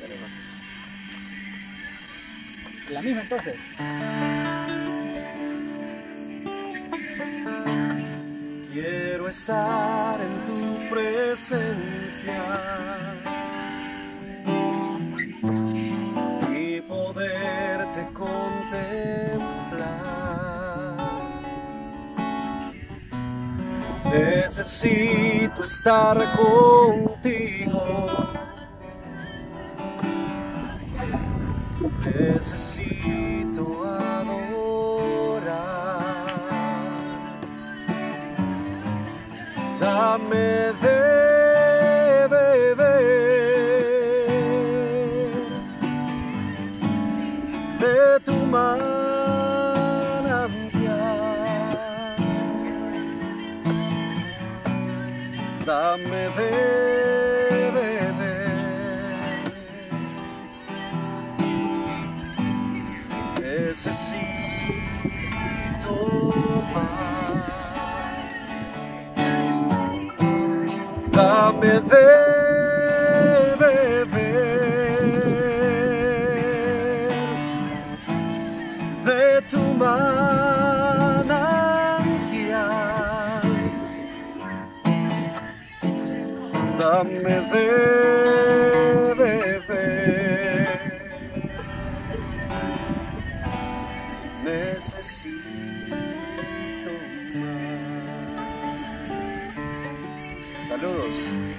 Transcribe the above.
La misma entonces. Quiero estar en tu presencia y poderte contemplar. Necesito estar contigo. Necesito adorar. Dame de beber de tu manantial. Dame de necesito más. Dame de beber de tu manantial. Dame de beber. Necesito más. Saludos.